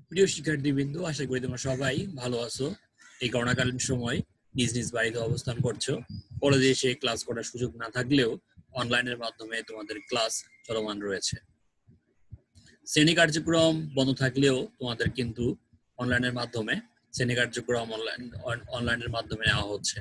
প্রিয় শিক্ষার্থীবৃন্দ, আশা করি তোমরা সবাই ভালো আছো। এই করোনাকালীন সময় নিজ নিজ বাড়িতে অবস্থান করছো। কলেজে এসে ক্লাস করার সুযোগ না থাকলেও অনলাইনের মাধ্যমে তোমাদের ক্লাস চলমান রয়েছে। শ্রেণী কার্যক্রম বন্ধ থাকলেও তোমাদের কিন্তু অনলাইনের মাধ্যমে শ্রেণী কার্যক্রম অনলাইনের মাধ্যমে নেওয়া হচ্ছে।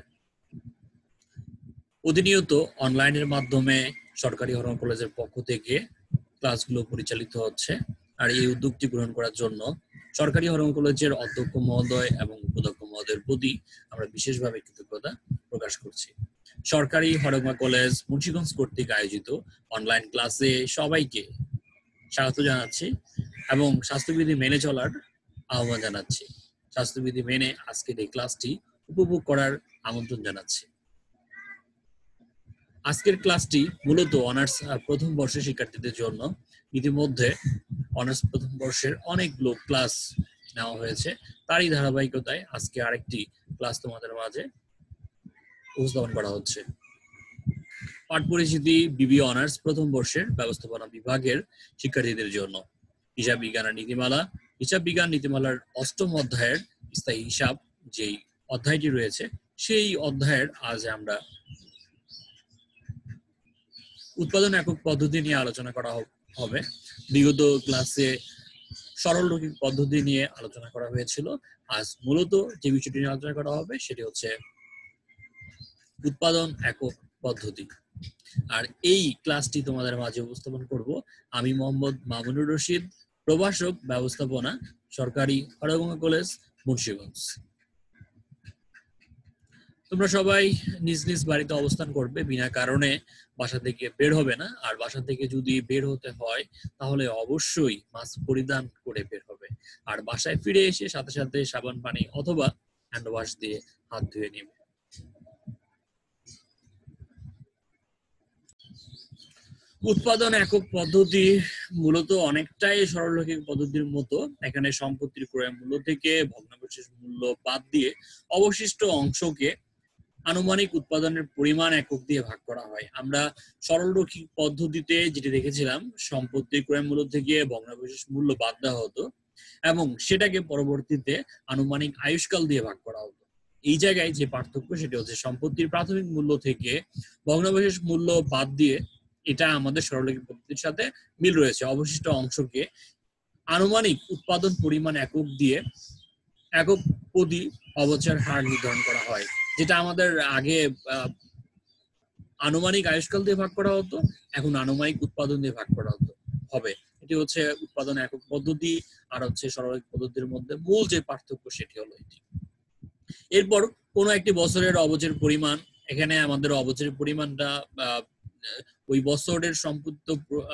প্রতিনিয়ত অনলাইনের মাধ্যমে সরকারি হরগঙ্গা কলেজের পক্ষ থেকে ক্লাসগুলো পরিচালিত হচ্ছে। আর এই উদ্যোগটি গ্রহণ করার জন্য সরকারি হরগঙ্গা কলেজের অধ্যক্ষ মহোদয় এবং উপাধ্যক্ষ মহোদয়ের প্রতি আমরা বিশেষভাবে কৃতজ্ঞতা প্রকাশ করছি। সরকারি হরগঙ্গা কলেজ মুন্সিগঞ্জ কর্তৃক আয়োজিত অনলাইন ক্লাসে সবাইকে স্বাগত জানাচ্ছি এবং স্বাস্থ্যবিধি মেনে চলার আহ্বান জানাচ্ছি। স্বাস্থ্যবিধি মেনে আজকের এই ক্লাসটি উপভোগ করার আমন্ত্রণ জানাচ্ছি। আজকের ক্লাসটি মূলত অনার্স প্রথম বর্ষের শিক্ষার্থীদের জন্য। ইতিমধ্যে অনার্স প্রথম বর্ষের অনেকগুলো ক্লাস নেওয়া হয়েছে, তারই ধারাবাহিকতায় আজকে আরেকটি ক্লাস তোমাদের মাঝে উপস্থাপন করা হচ্ছে। পাঠ পরিচিতি বিবি অনার্স প্রথম বর্ষের ব্যবস্থাপনা বিভাগের শিক্ষার্থীদের জন্য। হিসাব বিজ্ঞানের নীতিমালা। হিসাব বিজ্ঞান নীতিমালার 8ম অধ্যায়ের স্থায়ী হিসাব যেই অধ্যায়টি রয়েছে, সেই অধ্যায়ের আজ আমরা উৎপাদন একক পদ্ধতি নিয়ে আলোচনা করা হবে। বিগত ক্লাসে সরলরৈখিক পদ্ধতি নিয়ে আলোচনা করা হয়েছিল। আজ মূলত যে বিষয়টি নিয়ে আলোচনা করা হবে সেটি হচ্ছে উৎপাদন একক পদ্ধতি। আর এই ক্লাসটি তোমাদের মাঝে উপস্থাপন করব আমি মোহাম্মদ মামুনুর রশিদ, প্রভাষক ব্যবস্থাপনা, সরকারি হারাগঙ্গা কলেজ, মুন্সিগঞ্জ। তোমরা সবাই নিজ নিজ বাড়িতে অবস্থান করবে, বিনা কারণে বাসা থেকে বের হবে না। আর বাসা থেকে যদি বের হতে হয় তাহলে অবশ্যই মাস্ক পরিধান করে বের হবে। আর বাসায় ফিরে এসে সাথে সাথে সাবান পানি অথবা হ্যান্ড ওয়াশ দিয়ে হাত ধুয়ে নিবে। উৎপাদন একক পদ্ধতি মূলত অনেকটাই সরলরৈখিক পদ্ধতির মতো। এখানে সম্পত্তির ক্রয় মূল্য থেকে ভগ্নাবশেষ মূল্য বাদ দিয়ে অবশিষ্ট অংশকে আনুমানিক উৎপাদনের পরিমাণ একক দিয়ে ভাগ করা হয়। আমরা সরলরৈখিক পদ্ধতিতে যেটি দেখেছিলাম, সম্পত্তির ক্রয় মূল্য থেকে ভগ্নাবশেষ মূল্য বাদ দেওয়া হতো এবং সেটাকে পরবর্তীতে আনুমানিক আয়ুষ্কাল দিয়ে ভাগ করা হতো। এই জায়গায় যে পার্থক্য সেটি হচ্ছে সম্পত্তির প্রাথমিক মূল্য থেকে ভগ্নাবশেষ মূল্য বাদ দিয়ে, এটা আমাদের সরলরৈখিক পদ্ধতির সাথে মিল রয়েছে। অবশিষ্ট অংশকে আনুমানিক উৎপাদন পরিমাণ একক দিয়ে একক প্রতি অবচয়ের হার নির্ধারণ করা হয়, যেটা আমাদের আগে আনুমানিক আয়ুষ্কাল দিয়ে ভাগ করা হতো, এখন আনুমানিক উৎপাদন দিয়ে ভাগ করা হবে। এটি হচ্ছে উৎপাদন একক পদ্ধতি আর হচ্ছে সরলরৈখিক পদ্ধতির মধ্যে মূল যে পার্থক্য সেটি হলো এটি। এরপর কোনো একটি বছরের অবচয়ের পরিমাণ, এখানে আমাদের অবচয়ের পরিমাণটা ওই বছরের সম্পূর্ণ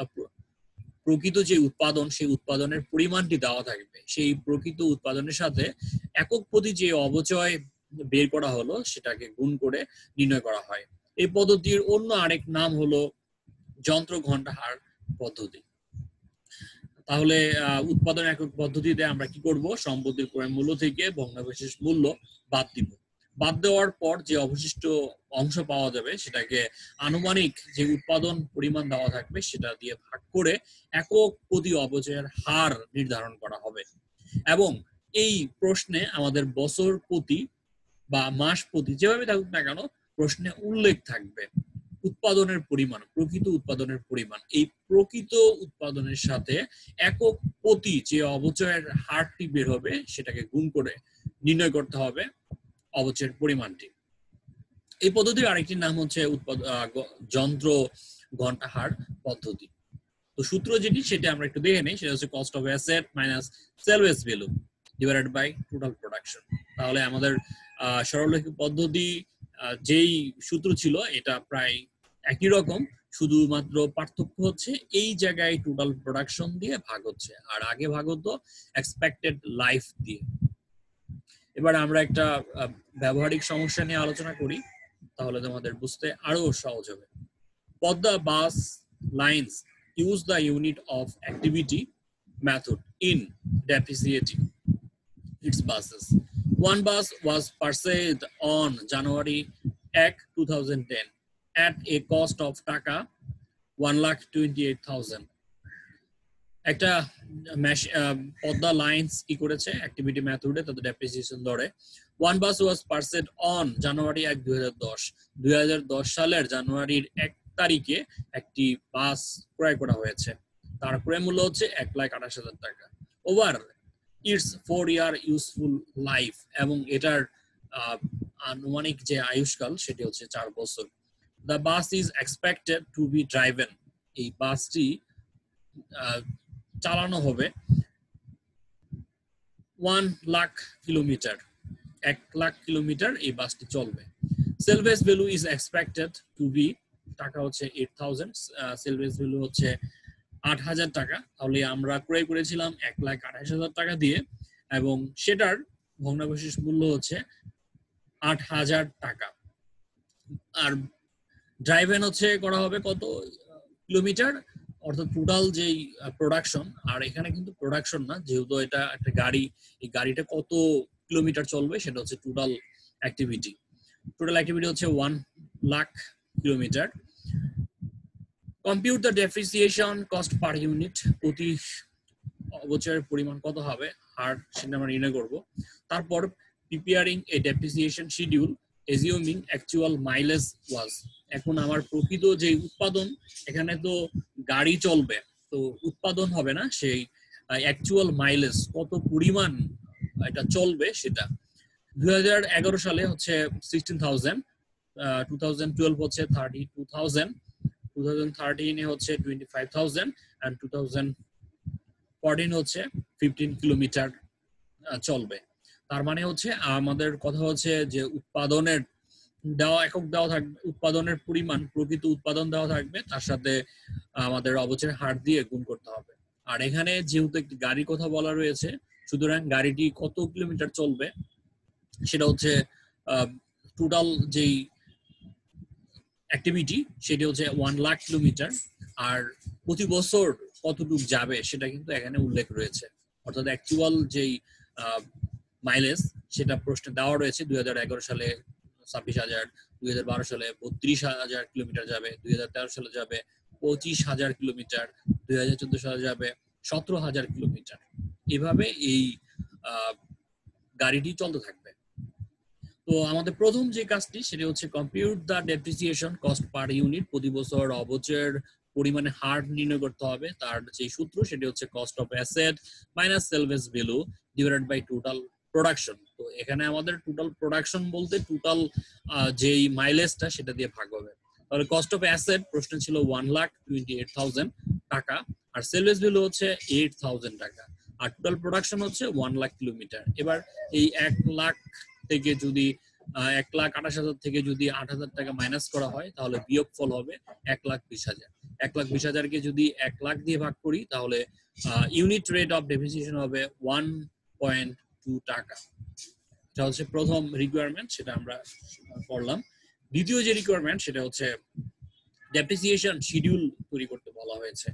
প্রকৃত যে উৎপাদন, সেই উৎপাদনের পরিমাণটি দেওয়া থাকবে। সেই প্রকৃত উৎপাদনের সাথে একক প্রতি যে অবচয় বের করা হলো সেটাকে গুণ করে নির্ণয় করা হয়। এই পদ্ধতির অন্য আরেক নাম হলো যন্ত্র ঘন্টা হার পদ্ধতি। তাহলে উৎপাদন একক পদ্ধতিতে আমরা কি করব? সম্পত্তির ক্রয় মূল্য থেকে ভগ্নাবশেষ মূল্য বাদ দিব। বাদ দেওয়ার পর যে অবশিষ্ট অংশ পাওয়া যাবে সেটাকে আনুমানিক যে উৎপাদন পরিমাণ দেওয়া থাকবে সেটা দিয়ে ভাগ করে একক প্রতি অবচয়ের হার নির্ধারণ করা হবে। এবং এই প্রশ্নে আমাদের বছর প্রতি বা মাস প্রতি যেভাবে থাকুক না কেন, প্রশ্নে উল্লেখ থাকবে উৎপাদনের পরিমাণ, প্রকৃত উৎপাদনের পরিমাণ। এই প্রকৃত উৎপাদনের সাথে একক প্রতি যে অবচয়ের হারটি বের হবে সেটাকে গুণ করে নির্ণয় করতে হবে অবচয়ের পরিমাণটি। এই পদ্ধতির আরেকটি নাম হচ্ছে যন্ত্র ঘন্টা হার পদ্ধতি। তো সূত্র যেটি সেটা আমরা একটু দেখে নেই, সেটা হচ্ছে cost of asset minus salvage value divided by total production. তাহলে আমাদের সরলরৈখিক পদ্ধতি যেই সূত্র ছিল এটা প্রায় একই রকম, শুধুমাত্র পার্থক্য হচ্ছে এই জায়গায় টোটাল প্রোডাকশন দিয়ে ভাগ হচ্ছে, আর আগে ভাগ হতো এক্সপেক্টেড লাইফ দিয়ে। এবার আমরা একটা ব্যবহারিক সমস্যা নিয়ে আলোচনা করি, তাহলে তোমাদের বুঝতে আরো সহজ হবে। Padma bus lines use the unit of activity method in depreciating its buses. One bus was purchased on January 1, 2010 at a cost of taka 1,28,000. একটা পদ্মা লাইন্স কি করেছে অ্যাক্টিভিটি মেথডে তাদের ডেপ্রিসিয়েশন ধরে one bus was পার্সেড on January 1 2010 সালের জানুয়ারির 1 তারিখে একটি বাস ক্রয় করা হয়েছে তার ক্রয় মূল্য হচ্ছে 1,28,000 টাকা over it's 4-year useful life এবং এটার আনুমানিক যে আয়ুষ্কাল সেটি হচ্ছে 4 বছর the bus is expected to be driven এই বাসটি চালানো হবে 1 লাখ কিলোমিটার 1 লাখ কিলোমিটার এই বাসটি চলবে salvage value is expected to be টাকা হচ্ছে 8,000 সেলভেজ ভ্যালু হচ্ছে 8,000 টাকা তাহলে আমরা ক্রয় করেছিলাম 1,28,000 টাকা দিয়ে এবং সেটার ভগ্নাবশেষ মূল্য হচ্ছে 8,000 টাকা আর ড্রাইভেন হচ্ছে করা হবে কত কিলোমিটার অর্থাৎ টোটাল যেই প্রোডাকশন আর এখানে কিন্তু প্রোডাকশন না যেহেতু এটা একটা গাড়ি এই গাড়িটা কত কিলোমিটার চলবে সেটা হচ্ছে টোটাল অ্যাক্টিভিটি হচ্ছে 1 lakh kilometre compute the depreciation cost per unit প্রতি বছরের পরিমাণ কত হবে আর সেটা আমরা নির্ণয় করব তারপর preparing a depreciation schedule assuming actual mileage was এখন আমার প্রকৃত যে উৎপাদন এখানে তো গাড়ি চলবে তো উৎপাদন হবে না সেই অ্যাকচুয়াল মাইলেজ কত পরিমাণ এটা চলবে সেটা 2011 সালে হচ্ছে 16,000 2012 হচ্ছে 32,000 2013 এ হচ্ছে 25,000 and 2014 হচ্ছে 15 কিলোমিটার চলবে তার মানে হচ্ছে আমাদের কথা হচ্ছে যে উৎপাদনের দেওয়া একক দেওয়া থাকবে উৎপাদনের পরিমাণ প্রকৃত উৎপাদন দেওয়া থাকবে তার সাথে আমাদের অবচয়ের হার দিয়ে গুণ করতে হবে আর এখানে যেহেতু একটি গাড়ির কথা বলা রয়েছে সুতরাং গাড়িটি কত কিলোমিটার চলবে সেটা হচ্ছে টোটাল যেই অ্যাক্টিভিটি সেটা হচ্ছে 1 লাখ কিলোমিটার আর প্রতি বছর কতটুকু যাবে সেটা কিন্তু এখানে উল্লেখ রয়েছে অর্থাৎ অ্যাকচুয়াল যেই মাইলেজ সেটা প্রশ্নে দেওয়া রয়েছে 2011 সালে 26,000 2012 সালে 32,000 কিলোমিটার যাবে 2013 সালে যাবে 25,000 কিলোমিটার 2014 সালে যাবে 17,000 কিলোমিটার এভাবে এই গাড়িটি চলতে থাকবে তো আমাদের প্রথম যে কাজটি সেটা হচ্ছে compute the depreciation cost per unit প্রতি বছর অবচয়ের পরিমাণে হার নির্ণয় করতে হবে তার যে সূত্র সেটা হচ্ছে cost of asset minus salvage value divided by total production তো এখানে আমাদের টোটাল প্রোডাকশন বলতে টোটাল যেই মাইলেজটা সেটা দিয়ে ভাগ হবে তাহলে কস্ট অফ অ্যাসেট প্রশ্ন ছিল 1,28,000 টাকা আর সেলভেজ ভ্যালু হচ্ছে 8,000 টাকা আর টোটাল প্রোডাকশন হচ্ছে 1 লাখ কিলোমিটার এবার এই 1 লাখ থেকে যদি 1,28,000 থেকে যদি 8,000 টাকা মাইনাস করা হয় তাহলে বিয়োগফল হবে 1,20,000 1,20,000 কে যদি 1 লাখ দিয়ে ভাগ করি তাহলে ইউনিট রেট অফ ডেপ্রিসিয়েশন হবে 1.2 টাকা এটা হচ্ছে প্রথম রিকোয়ারমেন্ট সেটা আমরা পড়লাম দ্বিতীয় যে রিকোয়ারমেন্ট সেটা হচ্ছে ডেপ্রিসিয়েশন শিডিউল তৈরি করতে বলা হয়েছে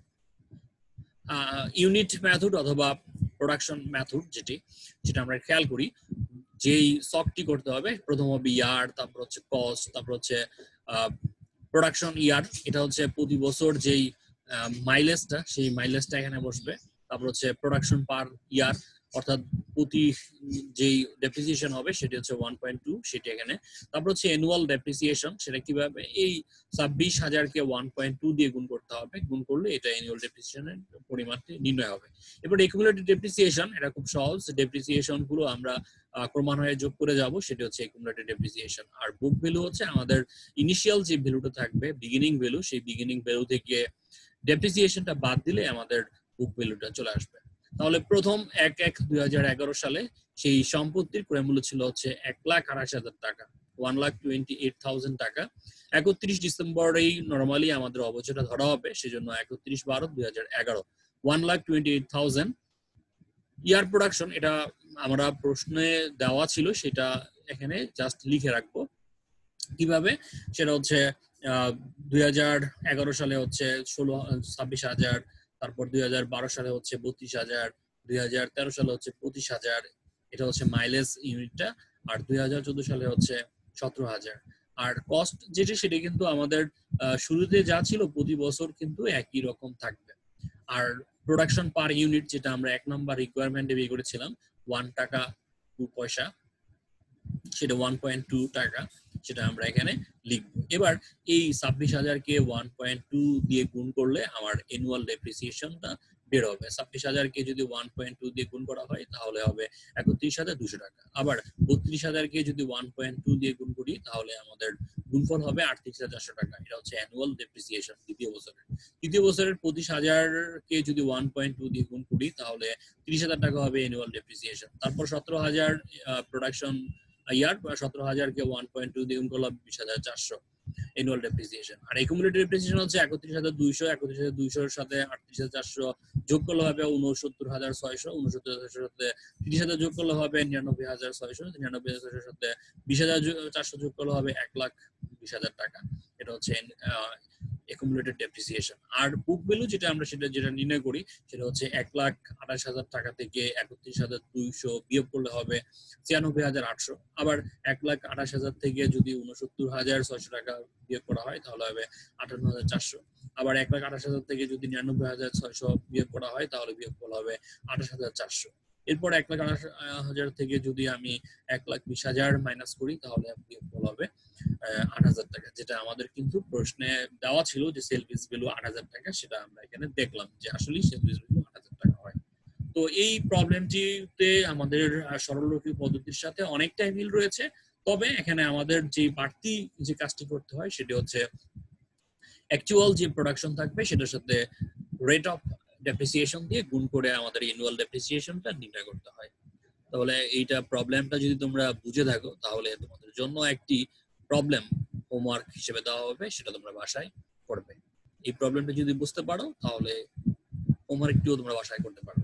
ইউনিট মেথড অথবা প্রোডাকশন মেথড যেটা আমরা খেয়াল করি যেই সফটটি করতে হবে প্রথম হবে ইয়ার তারপর হচ্ছে কস্ট তারপর হচ্ছে প্রোডাকশন ইয়ার এটা হচ্ছে প্রতি বছর যেই মাইলেজটা সেই মাইলেজটা এখানে বসবে তারপর হচ্ছে প্রোডাকশন পার ইয়ার অর্থাৎ প্রতি যেই ডেপ্রিসিয়েশন হবে সেটা হচ্ছে 1.2 সেটা এখানে তারপর হচ্ছে অ্যানুয়াল ডেপ্রিসিয়েশন সেটা কিভাবে এই 26,000 কে 1.2 দিয়ে গুণ করতে হবে গুণ করলে এটা অ্যানুয়াল ডেপ্রিসিয়েশনের পরিমাণটি নির্ণয় হবে এবার একুমুলেটেড ডেপ্রিসিয়েশন এটা খুব সহজ ডেপ্রিসিয়েশন গুলো আমরা ক্রমান্বয়ে যোগ করে যাব সেটা হচ্ছে একুমুলেটেড ডেপ্রিসিয়েশন আর বুক ভ্যালু হচ্ছে আমাদের ইনিশিয়াল যে ভ্যালুটা থাকবে বিগিনিং ভ্যালু সেই বিগিনিং ভ্যালু থেকে ডেপ্রিসিয়েশনটা বাদ দিলে আমাদের বুক ভ্যালুটা চলে আসবে তাহলে প্রথম 1/1/2011 সালে সেই সম্পত্তির ক্রয় মূল্য ছিল হচ্ছে 1,28,000 টাকা 1,28,000 টাকা 31 ডিসেম্বরেই নরমালি আমাদের অবচয়টা ধরা হবে সেজন্য 31/12/2011 1,28,000 ইয়ার প্রোডাকশন এটা আমরা প্রশ্নে দেওয়া ছিল সেটা এখানে জাস্ট লিখে রাখবো কিভাবে সেটা হচ্ছে 2011 সালে হচ্ছে 26,000 তারপর 2012 সালে হচ্ছে 32,000 2013 সালে হচ্ছে 25,000 এটা হচ্ছে মাইলেজ ইউনিটটা আর 2014 সালে হচ্ছে 17,000 আর কস্ট যেটা সেটা কিন্তু আমাদের শুরুতে যা ছিল প্রতি বছর কিন্তু একই রকম থাকবে আর প্রোডাকশন পার ইউনিট যেটা আমরা 1 নম্বর রিকোয়ারমেন্টে বের করেছিলাম 1 টাকা 2 পয়সা, সেটা 1.2 টাকা, সেটা আমরা এখানে লিখব। এবার এই 26,000 কে 1.2 দিয়ে গুণ করলে আমার অ্যানুয়াল ডেপ্রিসিয়েশনটা বের হবে। 26,000 কে যদি 1.2 দিয়ে গুণ করা হয় তাহলে হবে 31,200 টাকা। আবার 32,000 কে যদি 1.2 দিয়ে গুণ করি তাহলে আমাদের গুণফল হবে 38,400 টাকা। এটা হচ্ছে অ্যানুয়াল ডেপ্রিসিয়েশন দ্বিতীয় বছরের। তৃতীয় বছরের 25,000 কে যদি 1.2 দিয়ে গুণ করি তাহলে 30,000 টাকা হবে অ্যানুয়াল ডেপ্রিসিয়েশন। তারপর 17,000 প্রোডাকশন ইয়ার 17,000 কে 1.2 দিয়ে গুণ করলে 20,400 অ্যানুয়াল ডেপ্রিসিয়েশন। আর অ্যাকুমুলেটেড ডেপ্রিসিয়েশন হচ্ছে 31,200, 31,200 এর সাথে 38,400 যোগ করলে হবে 69,600, 69,600 সাথে 30,000 যোগ করলে হবে 99,600, 99,600 এর সাথে 20,400 যোগ করলে হবে 1,20,000 টাকা। এটা হচ্ছে accumulated depreciation। আর বুক ভ্যালু যেটা আমরা যেটা নির্ণয় করি সেটা হচ্ছে 1,28,000 টাকা থেকে 31,200 বিয়োগ করলে হবে 96,800। আবার 1,28,000 থেকে যদি 69,600 টাকা বিয়োগ করা হয় তাহলে হবে 58,400। আবার 1,28,000 থেকে যদি 99,600 বিয়োগ করা হয় তাহলে বিয়োগ করা হবে 28,400। এরপর 1,28,000 থেকে যদি আমি 1,20,000 মাইনাস করি তাহলে বিয়োগফল হবে 8,000 টাকা, যেটা আমাদের কিন্তু প্রশ্নে দেওয়া ছিল যে সেলফিস ভ্যালু 8,000 টাকা, সেটা আমরা এখানে দেখলাম যে আসলেই সেলফিস ভ্যালু 8,000 টাকা হয়। তো এই প্রবলেমটিতে আমাদের সরলরৈখিক পদ্ধতির সাথে অনেকটাই মিল রয়েছে, তবে এখানে আমাদের যে বাড়তি যে কাজটি করতে হয় সেটি হচ্ছে অ্যাকচুয়াল যে প্রোডাকশন থাকবে সেটার সাথে রেট অফ ডেপ্রিসিয়েশন দিয়ে গুণ করে আমাদের অ্যানুয়াল ডেপ্রিসিয়েশনটা নির্ণয় করতে হয়। তাহলে এইটা প্রবলেমটা যদি তোমরা বুঝে থাকো তাহলে তোমাদের জন্য একটি প্রবলেম হোমওয়ার্ক হিসেবে দেওয়া হবে, সেটা তোমরা বাসায় করবে। এই প্রবলেমটা যদি বুঝতে পারো তাহলে হোমওয়ার্কটিও তোমরা বাসায় করতে পারবে।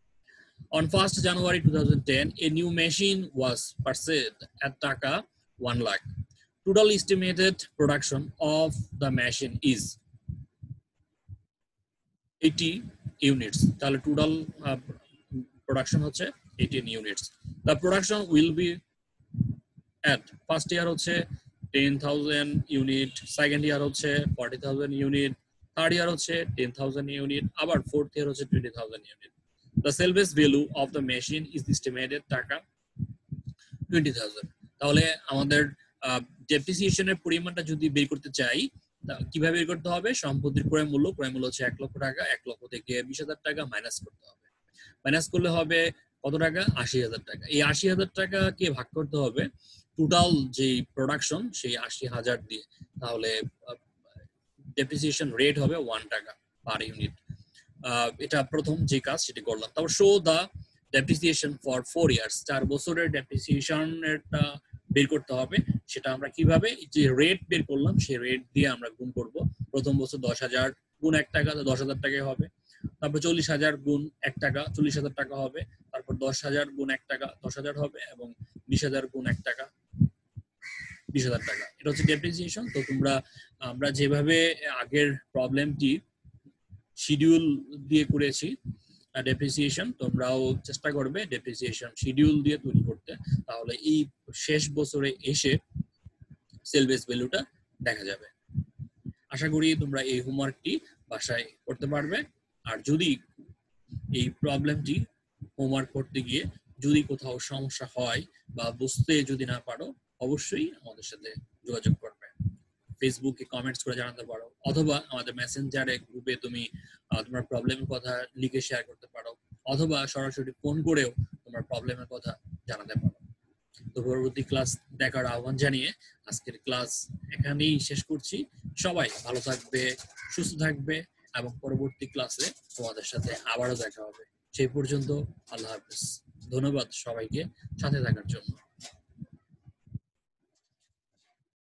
On 1st January 2010, a new machine was purchased at Taka 1 lakh. Total estimated production of the machine is 80 units. তাহলে টোটাল প্রোডাকশন হচ্ছে 18 units. The production will be at first year হচ্ছে 10,000 unit, second year হচ্ছে 40,000 unit, third year হচ্ছে 10,000 unit, আবার fourth year হচ্ছে 20,000 unit. The salvage value of the machine is estimated টাকা 20,000. তাহলে আমাদের ডেপ্রিসিয়েশনের পরিমাণটা যদি বের করতে চাই কিভাবে বের করতে হবে? সম্পত্তির ক্রয় মূল্য হচ্ছে 1 লক্ষ টাকা, 1 লক্ষ থেকে 20,000 টাকা মাইনাস করতে হবে। মাইনাস করলে হবে কত টাকা? 80,000 টাকা। এই 80,000 টাকাকে ভাগ করতে হবে টোটাল যে প্রোডাকশন সেই 80,000 দিয়ে, তাহলে ডেপ্রিসিয়েশন রেট হবে 1 টাকা পার ইউনিট। এটা প্রথম যে কাজ সেটি করলাম। তারপর show the depreciation for 4 years, 4 বছরের ডেপ্রিসিয়েশনটা বের করতে হবে। সেটা আমরা কিভাবে? যে রেট বের করলাম সেই রেট দিয়ে আমরা গুণ করব। প্রথম বছর 10,000 গুণ 1 টাকা, 10,000 টাকাই হবে। তারপর 40,000 গুণ 1 টাকা, 40,000 টাকা হবে। তারপর 10,000 গুণ 1 টাকা 10,000 হবে, এবং 20,000 গুণ 1 টাকা 20,000 টাকা। এটা হচ্ছে ডেপ্রিসিয়েশন। তো আমরা যেভাবে আগের প্রবলেমটি শিডিউল দিয়ে করেছি ডেপ্রিসিয়েশন, তোমরাও চেষ্টা করবে ডেপ্রিসিয়েশন শিডিউল দিয়ে তৈরি করতে, তাহলে এই শেষ বছরে এসে সেলভেজ ভ্যালুটা দেখা যাবে। আশা করি তোমরা এই হোমওয়ার্কটি বাসায় করতে পারবে। আর যদি এই প্রবলেমটি হোমওয়ার্ক করতে গিয়ে যদি কোথাও সমস্যা হয় বা বুঝতে যদি না পারো অবশ্যই আমাদের সাথে যোগাযোগ করবে। ফেসবুকে কমেন্টস করে জানাতে পারো, অথবা আমাদের মেসেঞ্জারে গ্রুপে তুমি তোমার প্রবলেমের কথা লিখে শেয়ার করতে পারো, অথবা সরাসরি ফোন করেও তোমার প্রবলেমের কথা জানাতে পারো। তো পরবর্তী ক্লাস দেখার আহ্বান জানিয়ে আজকের ক্লাস এখানেই শেষ করছি। সবাই ভালো থাকবে, সুস্থ থাকবে, এবং পরবর্তী ক্লাসে তোমাদের সাথে আবারও দেখা হবে। সেই পর্যন্ত আল্লাহ হাফেজ। ধন্যবাদ সবাইকে সাথে থাকার জন্য।